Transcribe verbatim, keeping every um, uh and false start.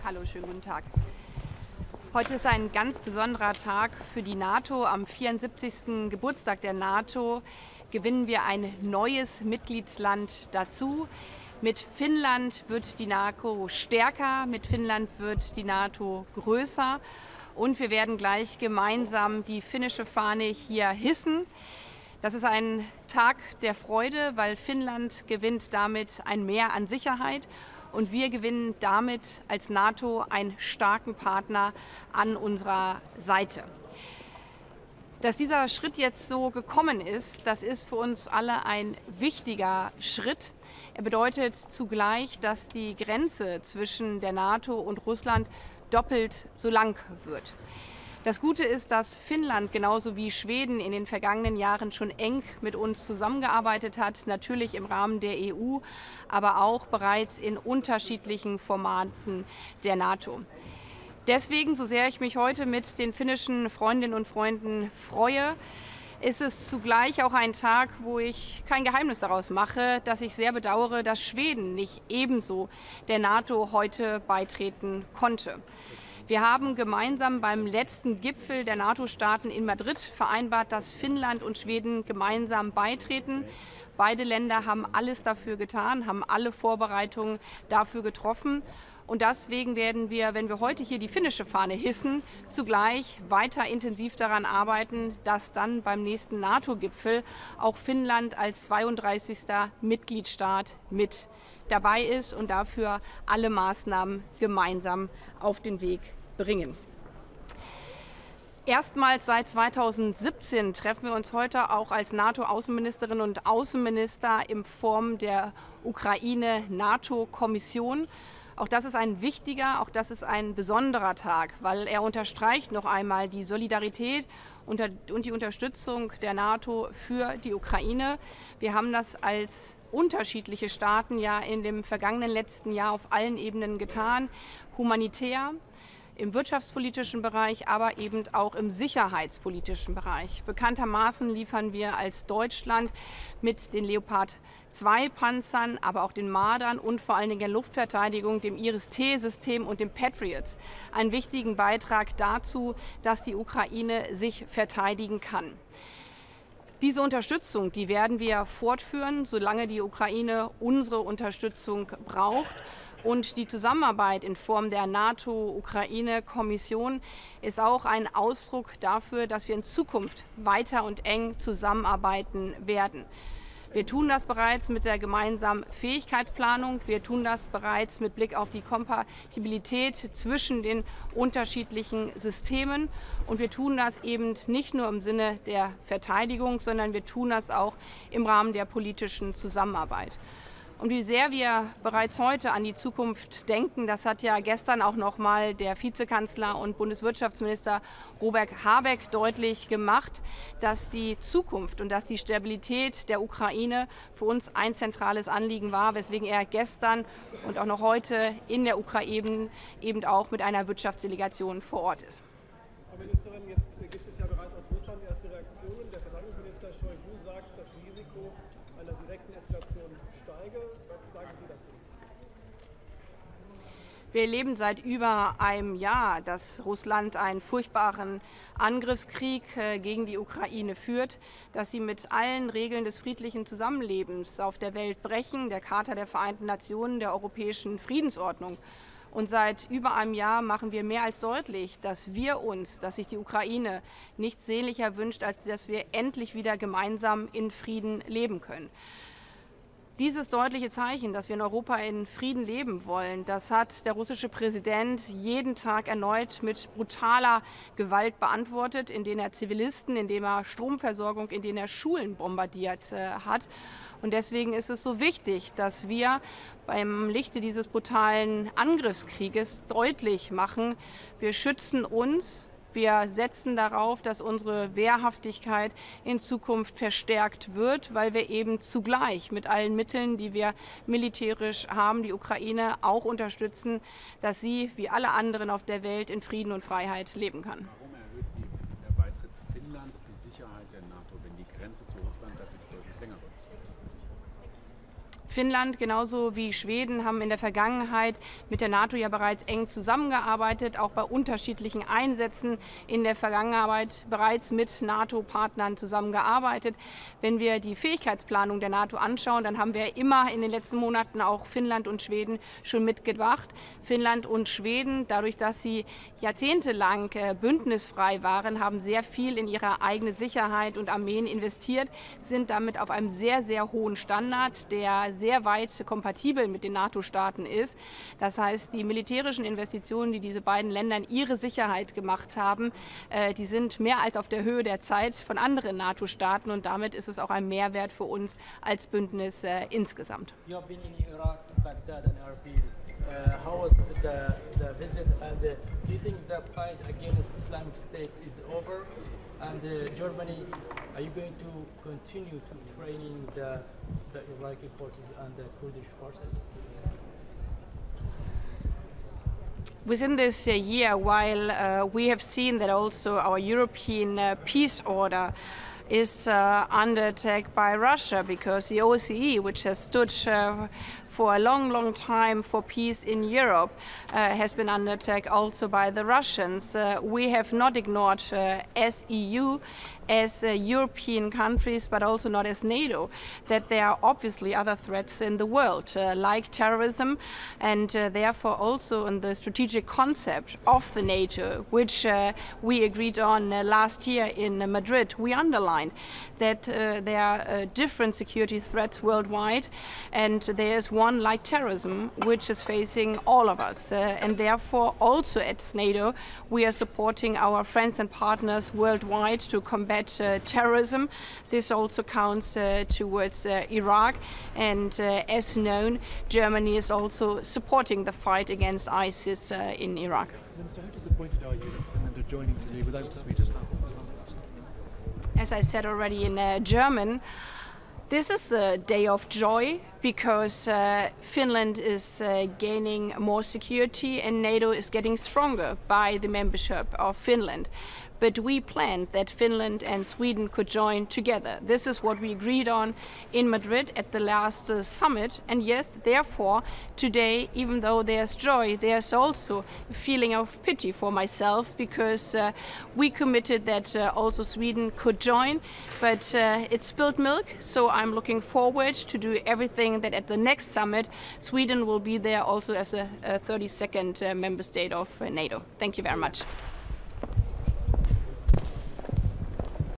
Hallo, schönen guten Tag. Heute ist ein ganz besonderer Tag für die NATO. Am vierundsiebzigsten Geburtstag der NATO gewinnen wir ein neues Mitgliedsland dazu. Mit Finnland wird die NATO stärker, mit Finnland wird die NATO größer und wir werden gleich gemeinsam die finnische Fahne hier hissen. Das ist ein Tag der Freude, weil Finnland gewinnt damit ein Mehr an Sicherheit und wir gewinnen damit als NATO einen starken Partner an unserer Seite. Dass dieser Schritt jetzt so gekommen ist, das ist für uns alle ein wichtiger Schritt. Er bedeutet zugleich, dass die Grenze zwischen der NATO und Russland doppelt so lang wird. Das Gute ist, dass Finnland genauso wie Schweden in den vergangenen Jahren schon eng mit uns zusammengearbeitet hat, natürlich im Rahmen der E U, aber auch bereits in unterschiedlichen Formaten der NATO. Deswegen, so sehr ich mich heute mit den finnischen Freundinnen und Freunden freue, ist es zugleich auch ein Tag, wo ich kein Geheimnis daraus mache, dass ich sehr bedauere, dass Schweden nicht ebenso der NATO heute beitreten konnte. Wir haben gemeinsam beim letzten Gipfel der NATO-Staaten in Madrid vereinbart, dass Finnland und Schweden gemeinsam beitreten. Beide Länder haben alles dafür getan, haben alle Vorbereitungen dafür getroffen. Und deswegen werden wir, wenn wir heute hier die finnische Fahne hissen, zugleich weiter intensiv daran arbeiten, dass dann beim nächsten NATO-Gipfel auch Finnland als zweiunddreißigster Mitgliedstaat mit dabei ist und dafür alle Maßnahmen gemeinsam auf den Weg bringen. Erstmals seit zweitausendsiebzehn treffen wir uns heute auch als NATO-Außenministerinnen und Außenminister in Form der Ukraine-NATO-Kommission. Auch das ist ein wichtiger, auch das ist ein besonderer Tag, weil er unterstreicht noch einmal die Solidarität und die Unterstützung der NATO für die Ukraine. Wir haben das als unterschiedliche Staaten ja in dem vergangenen letzten Jahr auf allen Ebenen getan, humanitär, im wirtschaftspolitischen Bereich, aber eben auch im sicherheitspolitischen Bereich. Bekanntermaßen liefern wir als Deutschland mit den Leopard zwei Panzern, aber auch den Mardern und vor allen Dingen der Luftverteidigung, dem Iris-T-System und dem Patriot einen wichtigen Beitrag dazu, dass die Ukraine sich verteidigen kann. Diese Unterstützung, die werden wir fortführen, solange die Ukraine unsere Unterstützung braucht. Und die Zusammenarbeit in Form der NATO-Ukraine-Kommission ist auch ein Ausdruck dafür, dass wir in Zukunft weiter und eng zusammenarbeiten werden. Wir tun das bereits mit der gemeinsamen Fähigkeitsplanung. Wir tun das bereits mit Blick auf die Kompatibilität zwischen den unterschiedlichen Systemen. Und wir tun das eben nicht nur im Sinne der Verteidigung, sondern wir tun das auch im Rahmen der politischen Zusammenarbeit. Und wie sehr wir bereits heute an die Zukunft denken, das hat ja gestern auch noch mal der Vizekanzler und Bundeswirtschaftsminister Robert Habeck deutlich gemacht, dass die Zukunft und dass die Stabilität der Ukraine für uns ein zentrales Anliegen war, weswegen er gestern und auch noch heute in der Ukraine eben auch mit einer Wirtschaftsdelegation vor Ort ist. Frau Ministerin, jetzt gibt es ja bereits aus Russland erste Reaktionen. Der Verteidigungsminister Shoigu sagt, das Risiko einer direkten Eskalation steige. Was sagen Sie dazu? Wir erleben seit über einem Jahr, dass Russland einen furchtbaren Angriffskrieg gegen die Ukraine führt, dass sie mit allen Regeln des friedlichen Zusammenlebens auf der Welt brechen, der Charta der Vereinten Nationen, der europäischen Friedensordnung. Und seit über einem Jahr machen wir mehr als deutlich, dass wir uns, dass sich die Ukraine nichts sehnlicher wünscht, als dass wir endlich wieder gemeinsam in Frieden leben können. Dieses deutliche Zeichen, dass wir in Europa in Frieden leben wollen, das hat der russische Präsident jeden Tag erneut mit brutaler Gewalt beantwortet, indem er Zivilisten, indem er Stromversorgung, indem er Schulen bombardiert äh, hat. Und deswegen ist es so wichtig, dass wir beim Lichte dieses brutalen Angriffskrieges deutlich machen, wir schützen uns. Wir setzen darauf, dass unsere Wehrhaftigkeit in Zukunft verstärkt wird, weil wir eben zugleich mit allen Mitteln, die wir militärisch haben, die Ukraine auch unterstützen, dass sie wie alle anderen auf der Welt in Frieden und Freiheit leben kann. Warum erhöht die, der Beitritt Finnlands die Sicherheit der NATO, wenn die Grenze zu Russland dadurch deutlich länger wird? Finnland genauso wie Schweden haben in der Vergangenheit mit der NATO ja bereits eng zusammengearbeitet, auch bei unterschiedlichen Einsätzen in der Vergangenheit bereits mit NATO-Partnern zusammengearbeitet. Wenn wir die Fähigkeitsplanung der NATO anschauen, dann haben wir immer in den letzten Monaten auch Finnland und Schweden schon mitgebracht. Finnland und Schweden, dadurch, dass sie jahrzehntelang bündnisfrei waren, haben sehr viel in ihre eigene Sicherheit und Armeen investiert, sind damit auf einem sehr, sehr hohen Standard, der sehr weit kompatibel mit den NATO-Staaten ist. Das heißt, die militärischen Investitionen, die diese beiden Länder in ihre Sicherheit gemacht haben, äh, die sind mehr als auf der Höhe der Zeit von anderen NATO-Staaten und damit ist es auch ein Mehrwert für uns als Bündnis äh, insgesamt. You have been in Iraq, Baghdad and Erbil. Uh, how was the, the visit and uh, do you think the fight against Islamic State is over? And uh, Germany, are you going to continue to training the, the Iraqi forces and the Kurdish forces? Within this uh, year, while uh, we have seen that also our European uh, peace order is uh, under attack by Russia, because the O S C E, which has stood uh, for a long, long time for peace in Europe, uh, has been under attack also by the Russians. Uh, we have not ignored uh, as E U, as uh, European countries, but also not as NATO, that there are obviously other threats in the world, uh, like terrorism, and uh, therefore also in the strategic concept of the NATO, which uh, we agreed on uh, last year in uh, Madrid. We underlined that uh, there are uh, different security threats worldwide, and there is one like terrorism, which is facing all of us. Uh, and therefore also at NATO, we are supporting our friends and partners worldwide to combat Uh, terrorism. This also counts uh, towards uh, Iraq, and uh, as known, Germany is also supporting the fight against ISIS uh, in Iraq. So how disappointed are you that Finland are joining today without Sweden? As I said already in uh, German, this is a day of joy because uh, Finland is uh, gaining more security and NATO is getting stronger by the membership of Finland. But we planned that Finland and Sweden could join together. This is what we agreed on in Madrid at the last uh, summit. And yes, therefore, today, even though there's joy, there's also a feeling of pity for myself, because uh, we committed that uh, also Sweden could join, but uh, it's spilled milk. So I'm looking forward to do everything that at the next summit, Sweden will be there also as a, a thirty-second uh, member state of uh, NATO. Thank you very much.